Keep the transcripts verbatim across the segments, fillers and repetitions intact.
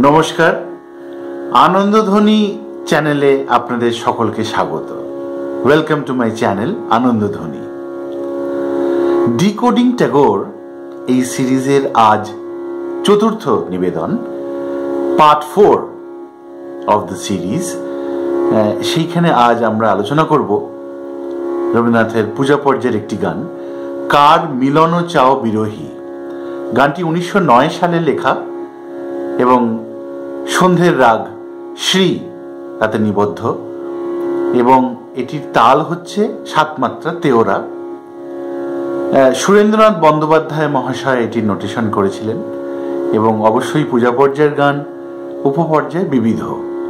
নমস্কার, আনন্দধ্বনি চ্যানেলে আপনাদের সকলকে স্বাগত। Welcome to my channel Anandadhwani. Decoding Tagore এই সিরিজের আজ চতুর্থ নিবেদন, part four of the series. সেইখানে আজ আমরা আলোচনা করব রবীন্দ্রনাথের পূজা পর্যায়ের একটি গান, কার মিলন চাও বিরহী। গানটি উনিশশো নয় সালে লেখা এবং সন্ধ্যের রাগ শ্রী তাতে নিবদ্ধ, এবং এটির তাল হচ্ছে সাত মাত্রা তেওরা। সুরেন্দ্রনাথ বন্দ্যোপাধ্যায় মহাশয় এটির নোটেশন করেছিলেন, এবং অবশ্যই পূজা পর্যায়ের গান, উপপর্যায় বিবিধ।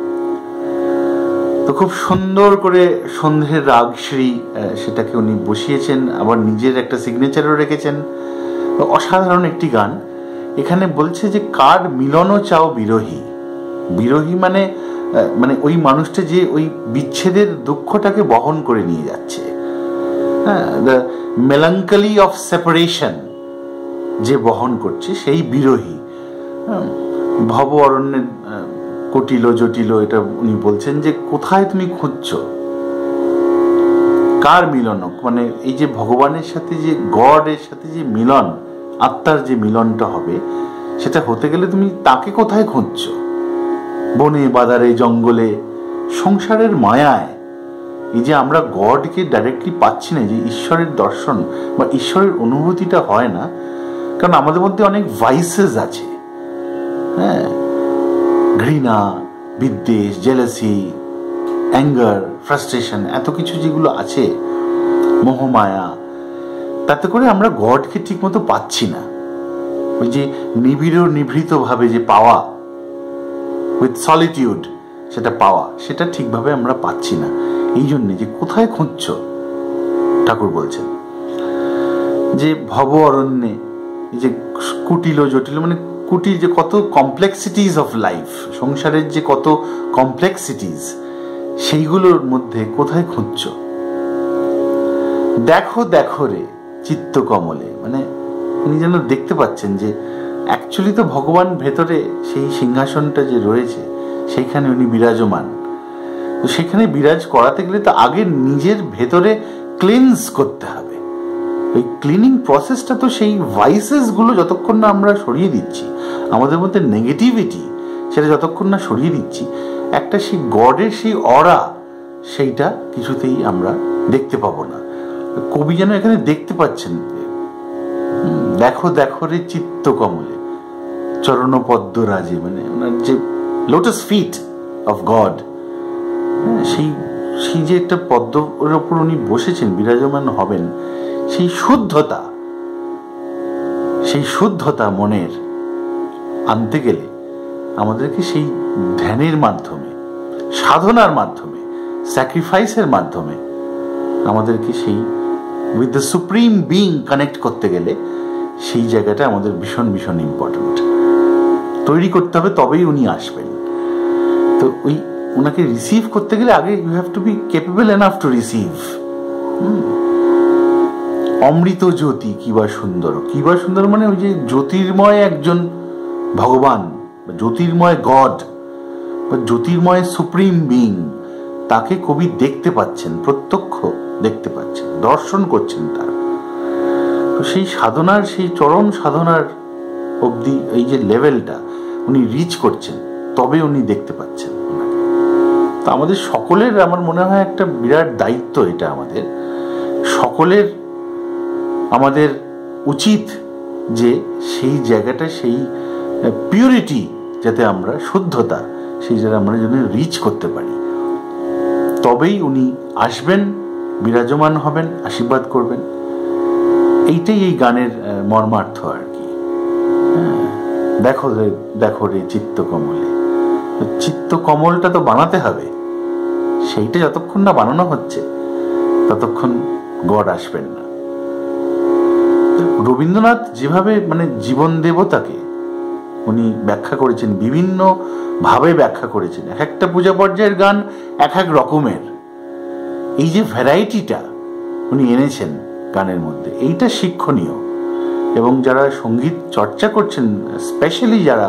তো খুব সুন্দর করে সন্ধ্যের রাগ শ্রী সেটাকে উনি বসিয়েছেন, আবার নিজের একটা সিগনেচারও রেখেছেন। অসাধারণ একটি গান। এখানে বলছে যে কার মিলন চাও বিরহী। বিরহী মানে মানে ওই মানুষটা যে ওই বিচ্ছেদের দুঃখটাকে বহন করে নিয়ে যাচ্ছে, হ্যাঁ, দ্য মেলাঙ্কলি অফ সেপারেশন যে বহন করছে, সেই বিরহী। ভব অরণ্যের কটিল জটিল, এটা উনি বলছেন যে কোথায় তুমি খুঁজছো, কার মিলন, মানে এই যে ভগবানের সাথে যে গডের সাথে যে মিলন, আত্মার যে মিলনটা হবে, সেটা হতে গেলে তুমি তাকে কোথায় খুঁজছো? বনে বাদারে জঙ্গলে, সংসারের মায়ায়। এই যে আমরা গডকে ডাইরেক্টলি পাচ্ছি না, যে ঈশ্বরের দর্শন বা ঈশ্বরের অনুভূতিটা হয় না, কারণ আমাদের মধ্যে অনেক ভাইসেস আছে, হ্যাঁ, ঘৃণা, বিদ্বেষ, জেলাসি, অ্যাঙ্গার, ফ্রাস্ট্রেশন, এত কিছু যেগুলো আছে, মোহমায়া। তাতে করে আমরা গডকে ঠিক মতো পাচ্ছি না। ওই যে নিবিড় নিভৃত ভাবে যে পাওয়া, উইথ সলিটিউড, সেটা পাওয়া, সেটা ঠিকভাবে আমরা পাচ্ছি না। এই জন্যে যে কোথায় খুঁজছ, ঠাকুর বলছেন যে ভব অরণ্যে, এই যে কুটিল জটিল, মানে কুটিল, যে কত কমপ্লেক্সিটিজ অফ লাইফ, সংসারের যে কত কমপ্লেক্সিটিজ, সেইগুলোর মধ্যে কোথায় খুঁজছ? দেখো দেখো রে চিত্ত কমলে, মানে উনি যেন দেখতে পাচ্ছেন যে অ্যাকচুয়ালি তো ভগবান ভেতরে সেই সিংহাসনটা যে রয়েছে, সেইখানে উনি বিরাজমান। তো সেখানে বিরাজ করাতে গেলে তো আগে নিজের ভেতরে ক্লিনস করতে হবে। ওই ক্লিনিং প্রসেসটা তো সেই ভাইসেস গুলো যতক্ষণ না আমরা সরিয়ে দিচ্ছি, আমাদের মধ্যে নেগেটিভিটি, সেটা যতক্ষণ না সরিয়ে দিচ্ছি, একটা সেই গডের সেই অরা, সেইটা কিছুতেই আমরা দেখতে পাবো না। কবি যেন এখানে দেখতে পাচ্ছেন, দেখো দেখো রে চিত্ত কমলে চরণ পদ্ম রাজে, মানে ওনার যে লোটাস ফিট অফ গড, সেই সেই যে একটা পদ্মের ওপর উনি বসেছেন, বিরাজমান হবেন, সেই শুদ্ধতা, সেই শুদ্ধতা মনের আনতে গেলে আমাদেরকে সেই ধ্যানের মাধ্যমে, সাধনার মাধ্যমে, স্যাক্রিফাইসের মাধ্যমে আমাদেরকে সেই with the supreme being connect করতে গেলে সেই জায়গাটা আমাদের ভীষণ ভীষণ ইম্পর্টেন্ট তৈরি করতে হবে, তবেই উনি আসবেন। তো ওই ওনাকে রিসিভ করতে গেলে আগে you have to be capable enough to receive. অমৃত জ্যোতি কিবা সুন্দর, কিবা সুন্দর মানে ওই যে জ্যোতির্ময় একজন ভগবান, জ্যোতির্ময় গড বা জ্যোতির্ময় সুপ্রিম বিং, তাকে কবি দেখতে পাচ্ছেন, প্রত্যক্ষ দেখতে পাচ্ছেন, দর্শন করছেন তার। তো সেই সাধনার, সেই চরম সাধনার অবধি এই যে লেভেলটা উনি রিচ করছেন, তবে উনি দেখতে পাচ্ছেন ওনাকে। তো আমাদের সকলের, আমার মনে হয় একটা বিরাট দায়িত্ব এটা, আমাদের সকলের, আমাদের উচিত যে সেই জায়গাটা, সেই পিউরিটি যাতে আমরা, শুদ্ধতা, সেই জায়গায় আমরা যেন রিচ করতে পারি, তবেই উনি আসবেন, বিরাজমান হবেন, আশীর্বাদ করবেন। এইটাই এই গানের মর্মার্থ আর কি। দেখো রে দেখো রে চিত্ত কমলে, চিত্ত কমলটা তো বানাতে হবে, সেইটা যতক্ষণ না বানানো হচ্ছে ততক্ষণ গড আসবেন না। রবীন্দ্রনাথ যেভাবে মানে জীবন দেবতাকে উনি ব্যাখ্যা করেছেন, বিভিন্ন ভাবে ব্যাখ্যা করেছেন, এক একটা পূজা পর্যায়ের গান এক এক রকমের, এই যে ভ্যারাইটিটা উনি এনেছেন গানের মধ্যে, এইটা শিক্ষণীয়। এবং যারা সঙ্গীত চর্চা করছেন, স্পেশালি যারা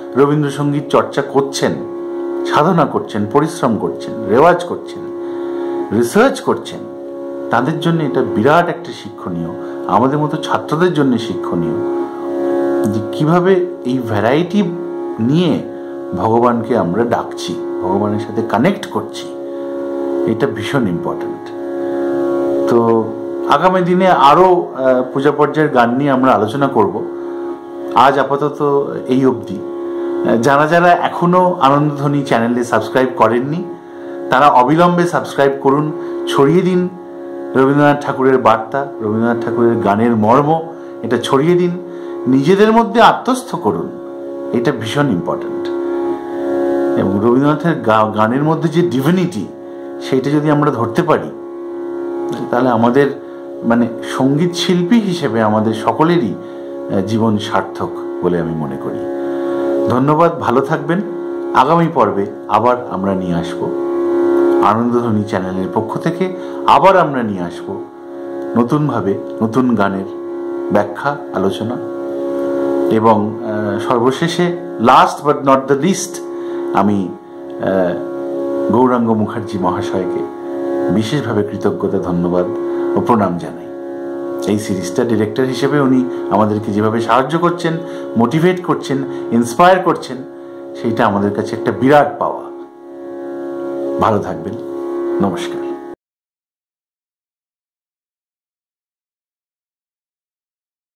রবীন্দ্রসঙ্গীত চর্চা করছেন, সাধনা করছেন, পরিশ্রম করছেন, রেওয়াজ করছেন, রিসার্চ করছেন, তাদের জন্য এটা বিরাট একটা শিক্ষণীয়, আমাদের মতো ছাত্রদের জন্য শিক্ষণীয় যে কিভাবে এই ভ্যারাইটি নিয়ে ভগবানকে আমরা ডাকছি, ভগবানের সাথে কানেক্ট করছি। এটা ভীষণ ইম্পর্ট্যান্ট। তো আগামী দিনে আরও পূজা পর্যায়ের গান নিয়ে আমরা আলোচনা করব। আজ আপাতত এই অবধি। যারা যারা এখনও আনন্দধ্বনি চ্যানেলে সাবস্ক্রাইব করেননি তারা অবিলম্বে সাবস্ক্রাইব করুন, ছড়িয়ে দিন রবীন্দ্রনাথ ঠাকুরের বার্তা, রবীন্দ্রনাথ ঠাকুরের গানের মর্ম, এটা ছড়িয়ে দিন, নিজেদের মধ্যে আত্মস্থ করুন। এটা ভীষণ ইম্পর্ট্যান্ট। এবং রবীন্দ্রনাথের গানের মধ্যে যে ডিভিনিটি, সেইটা যদি আমরা ধরতে পারি তাহলে আমাদের মানে সঙ্গীত শিল্পী হিসেবে আমাদের সকলেরই জীবন সার্থক বলে আমি মনে করি। ধন্যবাদ, ভালো থাকবেন। আগামী পর্বে আবার আমরা নিয়ে আসব, আনন্দধ্বনি চ্যানেলের পক্ষ থেকে আবার আমরা নিয়ে আসব নতুনভাবে নতুন গানের ব্যাখ্যা, আলোচনা। এবং সর্বশেষে last but not the least আমি গৌরাঙ্গ মুখার্জি মহাশয়কে বিশেষভাবে কৃতজ্ঞতা, ধন্যবাদ ও প্রণাম জানাই। এই সিরিজটা ডিরেক্টর হিসেবে উনি আমাদেরকে যেভাবে সাহায্য করছেন, মোটিভেট করছেন, ইন্সপায়ার করছেন, সেইটা আমাদের কাছে একটা বিরাট পাওয়া। ভালো থাকবেন, নমস্কার।